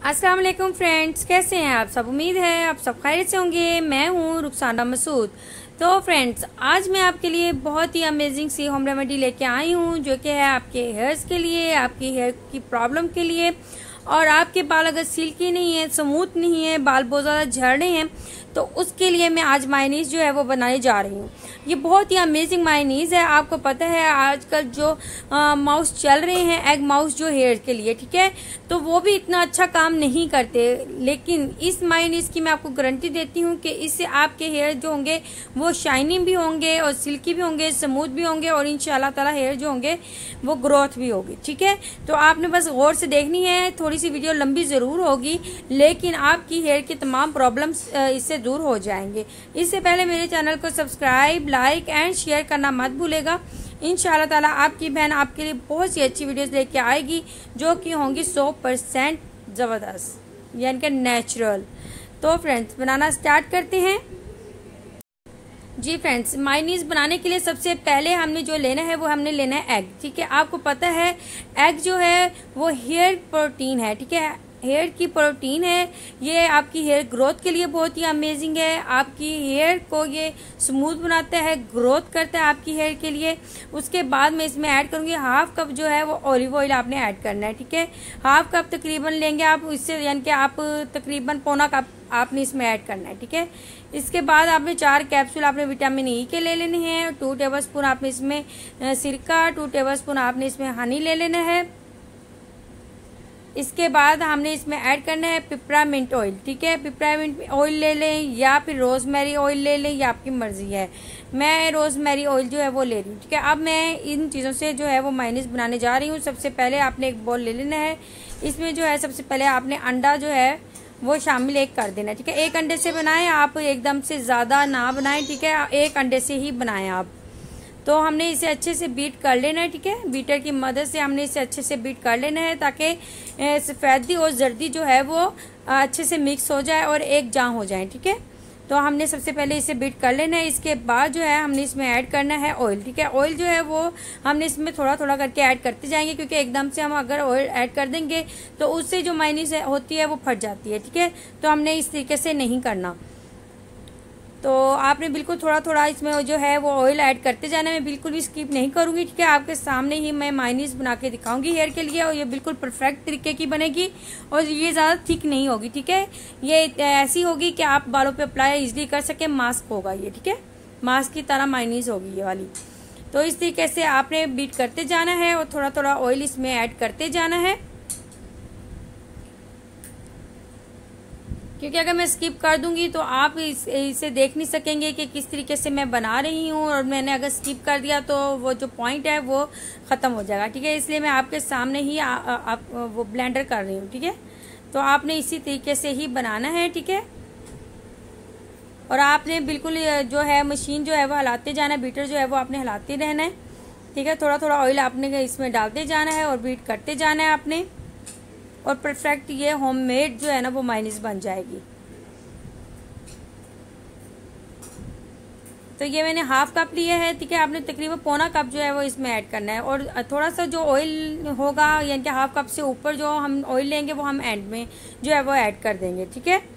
अस्सलाम वालेकुम फ्रेंड्स, कैसे हैं आप सब। उम्मीद है आप सब खैरियत से होंगे। मैं हूं रुखसाना मसूद। तो फ्रेंड्स, आज मैं आपके लिए बहुत ही अमेजिंग सी होम रेमेडी लेके आई हूं, जो कि है आपके हेयर्स के लिए, आपकी हेयर की प्रॉब्लम के लिए। और आपके बाल अगर सिल्की नहीं है, स्मूथ नहीं है, बाल बहुत ज़्यादा झड़ रहे हैं, तो उसके लिए मैं आज मायोनीज जो है वो बनाने जा रही हूँ। ये बहुत ही अमेजिंग मायोनीज है। आपको पता है आजकल जो माउस चल रहे हैं, एग माउस जो हेयर के लिए, ठीक है, तो वो भी इतना अच्छा काम नहीं करते। लेकिन इस मायोनीज की मैं आपको गारंटी देती हूँ कि इससे आपके हेयर जो होंगे वो शाइनिंग भी होंगे और सिल्की भी होंगे, स्मूथ भी होंगे, और इंशाल्लाह ताला हेयर जो होंगे वो ग्रोथ भी होगी। ठीक है, तो आपने बस गौर से देखनी है। थोड़ी सी वीडियो लंबी ज़रूर होगी, लेकिन आपकी हेयर की तमाम प्रॉब्लम्स इससे दूर हो जाएंगे। इससे पहले मेरे चैनल को सब्सक्राइब, लाइक एंड शेयर करना मत भूलेगा। इंशाल्लाह ताला आपकी बहन आपके लिए बहुत सी अच्छी वीडियोस लेके आएगी, जो कि होंगी 100% ज़बरदस्त, यानी कि नेचुरल। तो फ्रेंड्स, बनाना स्टार्ट करते हैं। जी फ्रेंड्स, मायोनीज बनाने के लिए सबसे पहले हमने जो लेना है वो हमने लेना है एग। ठीक है, आपको पता है एग जो है वो हेयर प्रोटीन है। ठीक है, हेयर की प्रोटीन है। ये आपकी हेयर ग्रोथ के लिए बहुत ही अमेजिंग है। आपकी हेयर को ये स्मूथ बनाता है, ग्रोथ करता है आपकी हेयर के लिए। उसके बाद मैं इसमें ऐड करूंगी हाफ कप जो है वो ऑलिव ऑयल आपने ऐड करना है। ठीक है, हाफ कप तकरीबन लेंगे आप, इससे यानी कि आप तकरीबन पौना कप आपने इसमें ऐड करना है। ठीक है, इसके बाद आपने 4 कैप्सूल आपने विटामिन ई के ले लेने हैं। 2 टेबलस्पून आपने इसमें सिरका, 2 टेबलस्पून आपने इसमें हनी ले लेना है। इसके बाद हमने इसमें ऐड करना है पिपरामिंट ऑयल। ठीक है, पिपरामिंट ऑयल ले लें या फिर रोजमेरी ऑयल ले लें, या आपकी मर्जी है। मैं रोजमेरी ऑयल जो है वो ले रही हूँ। ठीक है, अब मैं इन चीज़ों से जो है वो मायोनीज बनाने जा रही हूँ। सबसे पहले आपने एक बॉल ले लेना है। इसमें जो है सबसे पहले आपने अंडा जो है वो शामिल एक कर देना है। ठीक है, एक अंडे से बनाएं आप, एकदम से ज़्यादा ना बनाएं। ठीक है, एक अंडे से ही बनाएं आप। तो हमने इसे अच्छे से बीट कर लेना है। ठीक है, बीटर की मदद से हमने इसे अच्छे से बीट कर लेना है, ताकि सफ़ेदी और जर्दी जो है वो अच्छे से मिक्स हो जाए और एक जान हो जाए। ठीक है, तो हमने सबसे पहले इसे बीट कर लेना है। इसके बाद जो है हमने इसमें ऐड करना है ऑयल। ठीक है, ऑयल जो है वो हमने इसमें थोड़ा थोड़ा करके ऐड करते जाएंगे, क्योंकि एकदम से हम अगर ऑयल ऐड कर देंगे तो उससे जो मायोनीज होती है वो फट जाती है। ठीक है, तो हमने इस तरीके से नहीं करना। तो आपने बिल्कुल थोड़ा थोड़ा इसमें जो है वो ऑयल ऐड करते जाना है। मैं बिल्कुल भी स्किप नहीं करूंगी। ठीक है, आपके सामने ही मैं मायोनीज बना के दिखाऊंगी हेयर के लिए, और ये बिल्कुल परफेक्ट तरीके की बनेगी और ये ज़्यादा थिक नहीं होगी। ठीक है, ये ऐसी होगी कि आप बालों पे अप्लाई इजीली कर सके। मास्क होगा ये। ठीक है, मास्क की तरह मायोनीज होगी ये वाली। तो इस तरीके से आपने बीट करते जाना है और थोड़ा थोड़ा ऑयल इसमें ऐड करते जाना है, क्योंकि अगर मैं स्किप कर दूंगी तो आप इसे देख नहीं सकेंगे कि किस तरीके से मैं बना रही हूँ, और मैंने अगर स्किप कर दिया तो वो जो पॉइंट है वो ख़त्म हो जाएगा। ठीक है, इसलिए मैं आपके सामने ही वो ब्लेंडर कर रही हूँ। ठीक है, तो आपने इसी तरीके से ही बनाना है। ठीक है, और आपने बिल्कुल जो है मशीन जो है वो हिलाते जाना है, बीटर जो है वो आपने हिलाते रहना है। ठीक है, थोड़ा थोड़ा ऑयल आपने इसमें डालते जाना है और बीट करते जाना है आपने, और परफेक्ट ये होममेड जो है ना वो मायोनीज बन जाएगी। तो ये मैंने हाफ कप लिए है। ठीक है, आपने तकरीबन पौना कप जो है वो इसमें ऐड करना है, और थोड़ा सा जो ऑयल होगा, यानी कि हाफ कप से ऊपर जो हम ऑयल लेंगे वो हम एंड में जो है वो ऐड कर देंगे। ठीक है,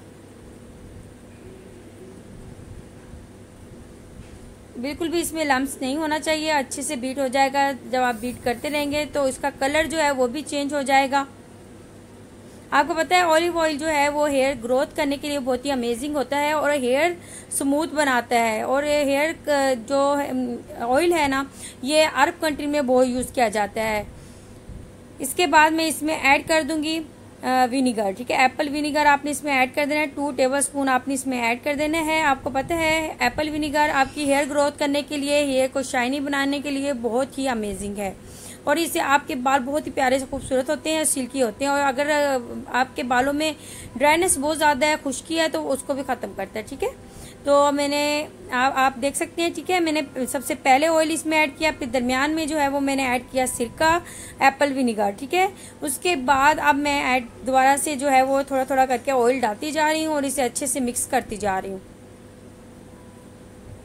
बिल्कुल भी इसमें लम्स नहीं होना चाहिए। अच्छे से बीट हो जाएगा। जब आप बीट करते रहेंगे तो इसका कलर जो है वो भी चेंज हो जाएगा। आपको पता है ऑलिव ऑयल जो है वो हेयर ग्रोथ करने के लिए बहुत ही अमेजिंग होता है, और हेयर स्मूथ बनाता है। और ये हेयर जो ऑयल है ना, ये अरब कंट्री में बहुत यूज़ किया जाता है। इसके बाद मैं इसमें ऐड कर दूंगी विनीगर। ठीक है, एप्पल विनीगर आपने इसमें ऐड कर देना है। 2 टेबलस्पून आपने इसमें ऐड कर देना है। आपको पता है एप्पल विनीगर आपकी हेयर ग्रोथ करने के लिए, हेयर को शाइनी बनाने के लिए बहुत ही अमेजिंग है, और इससे आपके बाल बहुत ही प्यारे से खूबसूरत होते हैं, सिल्की होते हैं। और अगर आपके बालों में ड्राइनेस बहुत ज़्यादा है, खुश्की है, तो उसको भी ख़त्म करता है। ठीक है, तो मैंने आप देख सकते हैं। ठीक है, मैंने सबसे पहले ऑयल इसमें ऐड किया, फिर दरमियान में जो है वो मैंने ऐड किया सिरका, एप्पल विनीगर। ठीक है, उसके बाद अब मैं ऐड दोबारा से जो है वो थोड़ा थोड़ा करके ऑयल डालती जा रही हूँ और इसे अच्छे से मिक्स करती जा रही हूँ।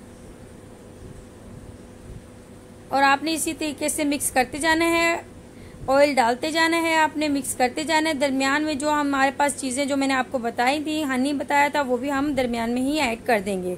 और आपने इसी तरीके से मिक्स करते जाना है। ऑयल डालते जाना है, आपने मिक्स करते जाना है। दरमियान में जो हमारे पास चीज़ें जो मैंने आपको बताई थी, हनी बताया था, वो भी हम दरमियान में ही ऐड कर देंगे।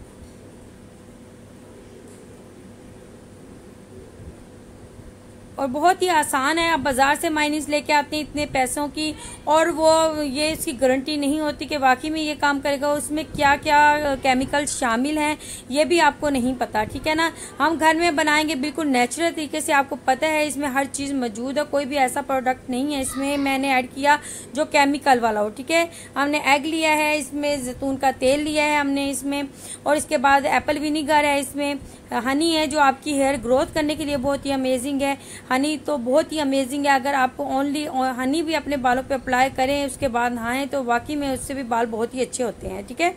और बहुत ही आसान है। आप बाज़ार से मायनीस लेके आते हैं इतने पैसों की, और वो ये इसकी गारंटी नहीं होती कि वाकई में ये काम करेगा। उसमें क्या क्या केमिकल शामिल हैं ये भी आपको नहीं पता, ठीक है ना। हम घर में बनाएंगे बिल्कुल नेचुरल तरीके से, आपको पता है इसमें हर चीज़ मौजूद है, कोई भी ऐसा प्रोडक्ट नहीं है इसमें मैंने ऐड किया जो केमिकल वाला हो, ठीक है। हमने एग लिया है, इसमें जैतून का तेल लिया है हमने इसमें, और इसके बाद एप्पल विनीगर है, इसमें हनी है जो आपकी हेयर ग्रोथ करने के लिए बहुत ही अमेजिंग है। हनी तो बहुत ही अमेजिंग है। अगर आप ओनली हनी भी अपने बालों पे अप्लाई करें उसके बाद नहाएं तो वाकई में उससे भी बाल बहुत ही अच्छे होते हैं, ठीक है।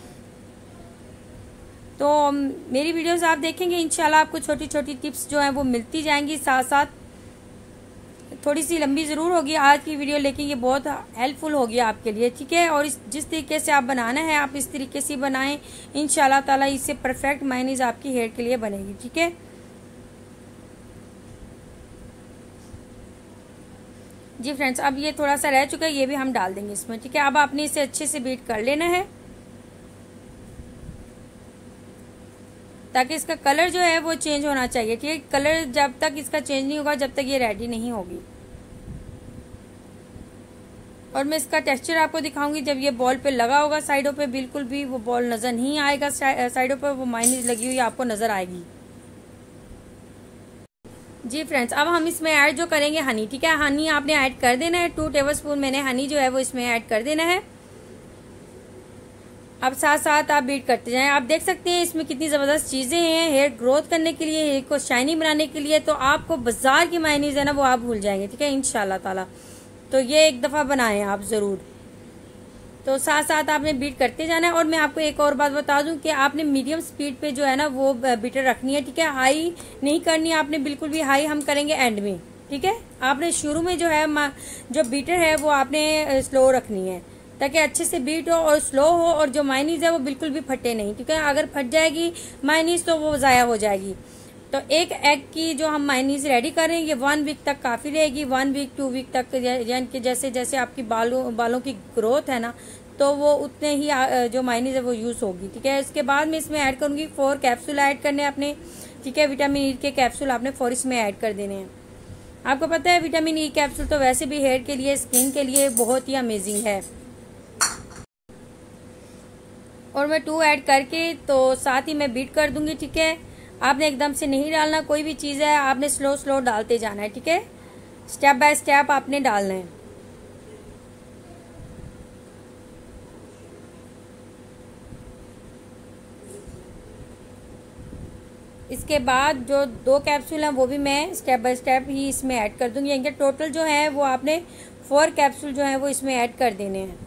तो मेरी वीडियोस आप देखेंगे इंशाल्लाह आपको छोटी छोटी टिप्स जो है वो मिलती जाएंगी साथ साथ। थोड़ी सी लंबी ज़रूर होगी आज की वीडियो, लेकिन ये बहुत हेल्पफुल होगी आपके लिए, ठीक है। और जिस तरीके से आप बनाना है आप इस तरीके से बनाएं, इंशाल्लाह ताला इससे परफेक्ट मायनीज आपकी हेयर के लिए बनेगी, ठीक है। जी फ्रेंड्स, अब ये थोड़ा सा रह चुका है, ये भी हम डाल देंगे इसमें, ठीक है। अब आपने इसे अच्छे से बीट कर लेना है ताकि इसका कलर जो है वो चेंज होना चाहिए, ठीक है। कलर जब तक इसका चेंज नहीं होगा जब तक ये रेडी नहीं होगी। और मैं इसका टेक्सचर आपको दिखाऊंगी जब ये बॉल पे लगा होगा साइडों पे, बिल्कुल भी वो बॉल नजर नहीं आएगा साइडों पे, वो मायनीज लगी हुई आपको नजर आएगी। जी फ्रेंड्स, अब हम इसमें ऐड जो करेंगे हनी, ठीक है। हनी आपने ऐड कर देना है, 2 टेबलस्पून मैंने हनी जो है वो इसमें ऐड कर देना है। अब साथ साथ आप बीट करते जाएं। आप देख सकते हैं इसमें कितनी जबरदस्त चीजें हैं हेयर ग्रोथ करने के लिए, हेयर को शाइनी बनाने के लिए। तो आपको बाजार की मायनीज है ना वो आप भूल जाएंगे, ठीक है, इंशाल्लाह ताला। तो ये एक दफा बनाएं आप जरूर। तो साथ साथ आपने बीट करते जाना है। और मैं आपको एक और बात बता दूं कि आपने मीडियम स्पीड पे जो है ना वो बीटर रखनी है, ठीक है। हाई नहीं करनी है आपने बिल्कुल भी, हाई हम करेंगे एंड में, ठीक है। आपने शुरू में जो है जो बीटर है वो आपने स्लो रखनी है ताकि अच्छे से बीट हो और स्लो हो, और जो मायनीज है वो बिल्कुल भी फटे नहीं, ठीक है। अगर फट जाएगी मायनीज तो वो ज़ाया हो जाएगी। तो एक एग की जो हम मायनीज रेडी करें ये 1 वीक तक काफ़ी रहेगी, 1 वीक 2 वीक तक, यानी कि जैसे जैसे आपकी बालों की ग्रोथ है ना तो वो उतने ही जो मायनीज है वो यूज़ होगी, ठीक है। इसके बाद मैं इसमें ऐड करूँगी 4 कैप्सूल ऐड करने अपने, ठीक है। विटामिन ई के कैप्सूल आपने 4 इसमें ऐड कर देने हैं। आपको पता है विटामिन ई कैप्सूल तो वैसे भी हेयर के लिए, स्किन के लिए बहुत ही अमेजिंग है। और मैं 2 ऐड करके तो साथ ही मैं बीट कर दूंगी, ठीक है। आपने एकदम से नहीं डालना, कोई भी चीज़ है आपने स्लो स्लो डालते जाना है, ठीक है। स्टेप बाय स्टेप आपने डालना है। इसके बाद जो 2 कैप्सूल हैं वो भी मैं स्टेप बाय स्टेप ही इसमें ऐड कर दूंगी, यानी टोटल जो है वो आपने 4 कैप्सूल जो है वो इसमें ऐड कर देने हैं।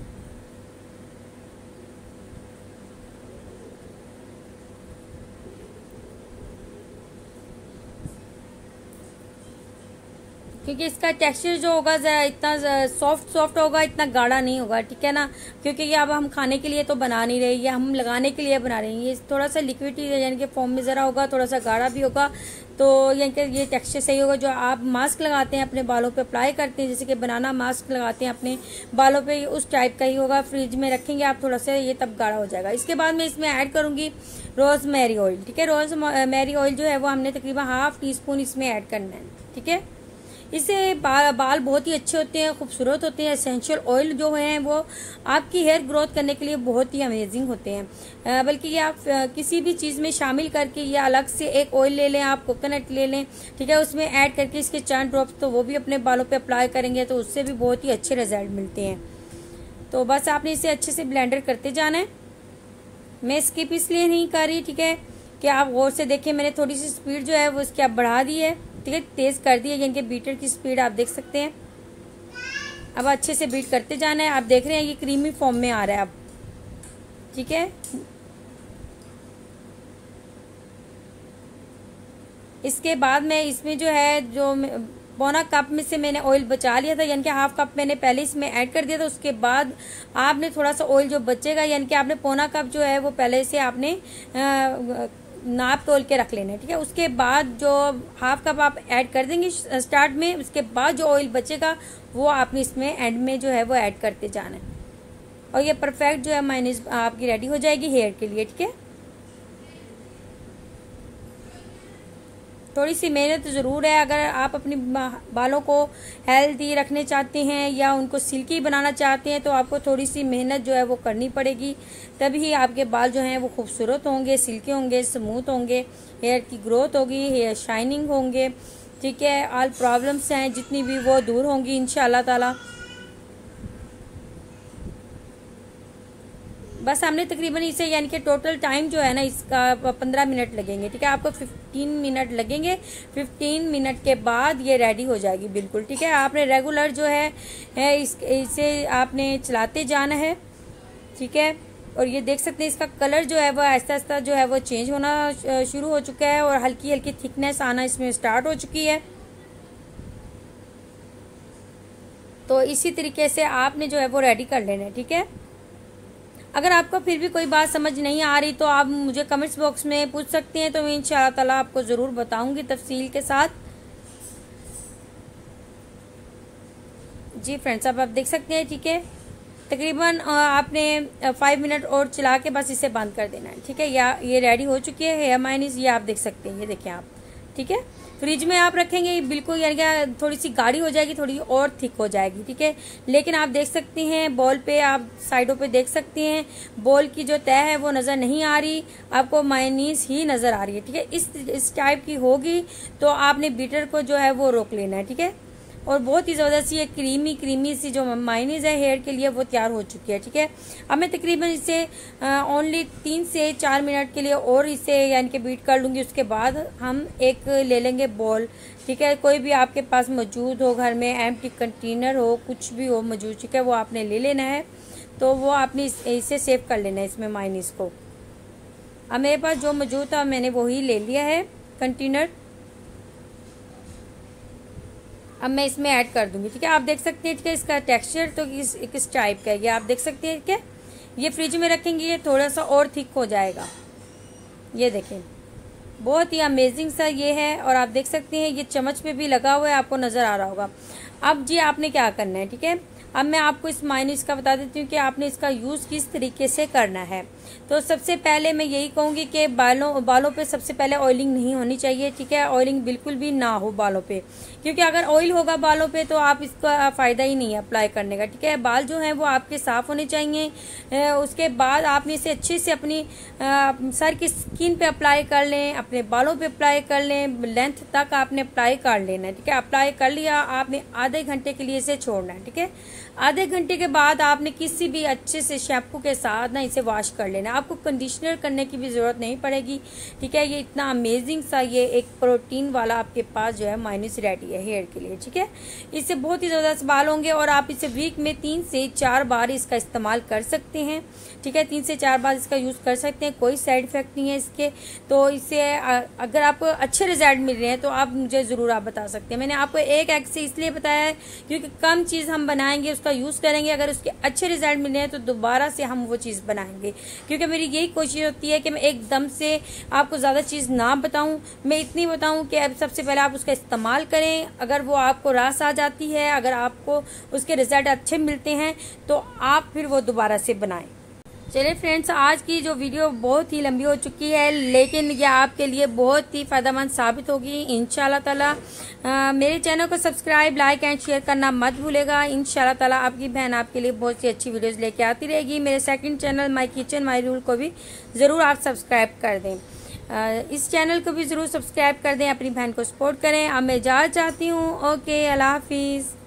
क्योंकि इसका टेक्सचर जो होगा इतना सॉफ्ट होगा, इतना गाढ़ा नहीं होगा, ठीक है ना। क्योंकि ये अब हम खाने के लिए तो बना नहीं रहे, ये हम लगाने के लिए बना रहे हैं। ये थोड़ा सा लिक्विड यानी कि फॉर्म में ज़रा होगा, थोड़ा सा गाढ़ा भी होगा, तो यानी कि ये टेक्सचर सही होगा। जो आप मास्क लगाते हैं अपने बालों पे अप्लाई करते हैं, जैसे कि बनाना मास्क लगाते हैं अपने बालों पे, उस टाइप का ही होगा। फ्रिज में रखेंगे आप थोड़ा सा, ये तब गाढ़ा हो जाएगा। इसके बाद मैं इसमें ऐड करूँगी रोजमेरी ऑयल, ठीक है। रोजमेरी ऑयल जो है वो हमने तकरीबन ½ टीस्पून इसमें ऐड करना है, ठीक है। इससे बाल बहुत ही अच्छे होते हैं, खूबसूरत होते हैं। एसेंशियल ऑयल जो हैं वो आपकी हेयर ग्रोथ करने के लिए बहुत ही अमेजिंग होते हैं। बल्कि ये आप किसी भी चीज़ में शामिल करके, ये अलग से एक ऑयल ले लें, आप कोकोनट ले लें, ठीक है, उसमें ऐड करके इसके 4 ड्रॉप्स तो वो भी अपने बालों पे अप्लाई करेंगे तो उससे भी बहुत ही अच्छे रिजल्ट मिलते हैं। तो बस आपने इसे अच्छे से ब्लेंडर करते जाना है। मैं स्किप इसलिए नहीं कर रही, ठीक है, कि आप गौर से देखें, मैंने थोड़ी सी स्पीड जो है वो इसकी आप बढ़ा दी है, ठीक है, तेज़ कर दी है, यानी कि बीटर की स्पीड आप देख सकते हैं। अब अच्छे से बीट करते जाना है। आप देख रहे हैं ये क्रीमी फॉर्म में आ रहा है अब, ठीक है। इसके बाद मैं इसमें जो है जो पौना कप में से मैंने ऑयल बचा लिया था, यानी कि ½ कप मैंने पहले इसमें ऐड कर दिया था। उसके बाद आपने थोड़ा सा ऑयल जो बचेगा, यानी कि आपने पौना कप जो है वो पहले से आपने नाप तोल के रख लेना है, ठीक है। उसके बाद जो हाफ कप आप ऐड कर देंगे स्टार्ट में, उसके बाद जो ऑयल बचेगा वो आपने इसमें एंड में जो है वो ऐड करते जाना है, और ये परफेक्ट जो है मायोनीज आपकी रेडी हो जाएगी हेयर के लिए, ठीक है। थोड़ी सी मेहनत ज़रूर है, अगर आप अपने बालों को हेल्दी रखने चाहते हैं या उनको सिल्की बनाना चाहते हैं तो आपको थोड़ी सी मेहनत जो है वो करनी पड़ेगी, तभी आपके बाल जो हैं वो खूबसूरत होंगे, सिल्की होंगे, स्मूथ होंगे, हेयर की ग्रोथ होगी, हेयर शाइनिंग होंगे, ठीक है। ऑल प्रॉब्लम्स हैं जितनी भी वो दूर होंगी इंशाल्लाह ताला। बस हमने तकरीबन इसे यानी कि टोटल टाइम जो है ना इसका 15 मिनट लगेंगे, ठीक है। आपको 15 मिनट लगेंगे। 15 मिनट के बाद ये रेडी हो जाएगी बिल्कुल, ठीक है। आपने रेगुलर जो है इसे आपने चलाते जाना है, ठीक है। और ये देख सकते हैं इसका कलर जो है वो आहिस्ता आहिस्ता जो है वो चेंज होना शुरू हो चुका है और हल्की हल्की थिकनेस आना इसमें स्टार्ट हो चुकी है। तो इसी तरीके से आपने जो है वो रेडी कर लेना है, ठीक है। अगर आपको फिर भी कोई बात समझ नहीं आ रही तो आप मुझे कमेंट्स बॉक्स में पूछ सकते हैं, तो मैं इंशाअल्लाह ताला आपको ज़रूर बताऊंगी तफसील के साथ। जी फ्रेंड्स, अब आप देख सकते हैं, ठीक है। तकरीबन आपने 5 मिनट और चला के बस इसे बंद कर देना है, ठीक है। या ये रेडी हो चुकी है हेयर मायोनीज, ये आप देख सकते हैं, ये देखें आप, ठीक है। फ्रिज में आप रखेंगे बिल्कुल यानी कि थोड़ी सी गाढ़ी हो जाएगी, थोड़ी और थिक हो जाएगी, ठीक है। लेकिन आप देख सकते हैं बॉल पे, आप साइडों पे देख सकते हैं बॉल की जो तह है वो नज़र नहीं आ रही, आपको मायोनीज ही नज़र आ रही है, ठीक है। इस टाइप की होगी तो आपने बीटर को जो है वो रोक लेना है, ठीक है। और बहुत ही ज़बरदस्त ये क्रीमी सी जो मायोनीज है हेयर के लिए वो तैयार हो चुकी है, ठीक है। अब मैं तकरीबन इसे ओनली 3 से 4 मिनट के लिए और इसे यानी कि बीट कर लूँगी। उसके बाद हम एक ले लेंगे बॉल, ठीक है। कोई भी आपके पास मौजूद हो घर में, एम्प्टी कंटेनर हो, कुछ भी हो मौजूद, ठीक है, वो आपने ले लेना है। तो वो आपने इसे सेव कर लेना है इसमें मायोनीज को। अब मेरे पास जो मौजूद था मैंने वही ले लिया है कंटेनर। अब मैं इसमें ऐड कर दूंगी, ठीक है। आप देख सकते हैं, ठीक है, इसका टेक्सचर तो किस टाइप का है ये आप देख सकते हैं, ठीक है। ये फ्रिज में रखेंगे ये थोड़ा सा और थिक हो जाएगा, ये देखें, बहुत ही अमेजिंग सा ये है। और आप देख सकते हैं ये चम्मच पे भी लगा हुआ है, आपको नज़र आ रहा होगा। अब जी आपने क्या करना है, ठीक है। अब मैं आपको इस मायोनीज का बता देती हूँ कि आपने इसका यूज़ किस तरीके से करना है। तो सबसे पहले मैं यही कहूँगी कि बालों पे सबसे पहले ऑयलिंग नहीं होनी चाहिए, ठीक है। ऑयलिंग बिल्कुल भी ना हो बालों पे, क्योंकि अगर ऑयल होगा बालों पे तो आप इसका फ़ायदा ही नहीं है अप्लाई करने का, ठीक है। बाल जो हैं वो आपके साफ़ होने चाहिए। उसके बाद आपने इसे अच्छे से अपनी सर की स्किन पे अप्लाई कर लें, अपने बालों पे अप्लाई कर लें, लेंथ तक आपने अप्लाई कर लेना है, ठीक है। अप्लाई कर लिया, आपने आधे घंटे के लिए इसे छोड़ना है, ठीक है। आधे घंटे के बाद आपने किसी भी अच्छे से शैम्पू के साथ ना इसे वॉश कर लेना। आपको कंडीशनर करने की भी ज़रूरत नहीं पड़ेगी, ठीक है। ये इतना अमेजिंग सा ये एक प्रोटीन वाला आपके पास जो है मायोनीज रेडी है हेयर के लिए, ठीक है। इससे बहुत ही ज़बरदस्त बाल होंगे और आप इसे वीक में 3 से 4 बार इसका इस्तेमाल कर सकते हैं, ठीक है। 3 से 4 बार इसका यूज़ कर सकते हैं, कोई साइड इफेक्ट नहीं है इसके। तो इससे अगर आपको अच्छे रिजल्ट मिल रहे हैं तो आप मुझे ज़रूर आप बता सकते हैं। मैंने आपको एक एग से इसलिए बताया है क्योंकि कम चीज़ हम बनाएंगे, उसका यूज़ करेंगे, अगर उसके अच्छे रिजल्ट मिल रहे हैं तो दोबारा से हम वो चीज़ बनाएंगे, क्योंकि मेरी यही कोशिश होती है कि मैं एकदम से आपको ज़्यादा चीज़ ना बताऊं, मैं इतनी बताऊं कि अब सबसे पहले आप उसका इस्तेमाल करें। अगर वो आपको रास आ जाती है, अगर आपको उसके रिजल्ट अच्छे मिलते हैं तो आप फिर वो दोबारा से बनाएं। चलिए फ्रेंड्स, आज की जो वीडियो बहुत ही लंबी हो चुकी है, लेकिन ये आपके लिए बहुत ही फ़ायदेमंद साबित होगी इंशाल्लाह ताला। मेरे चैनल को सब्सक्राइब, लाइक एंड शेयर करना मत भूलेगा। इंशाल्लाह ताला आपकी बहन आपके लिए बहुत सी अच्छी वीडियोस लेके आती रहेगी। मेरे second channel my kitchen my rule को भी ज़रूर आप सब्सक्राइब कर दें। इस चैनल को भी ज़रूर सब्सक्राइब कर दें, अपनी बहन को सपोर्ट करें। अब मैं इजाज़त चाहती हूँ। ओके, अल्लाह हाफिज़।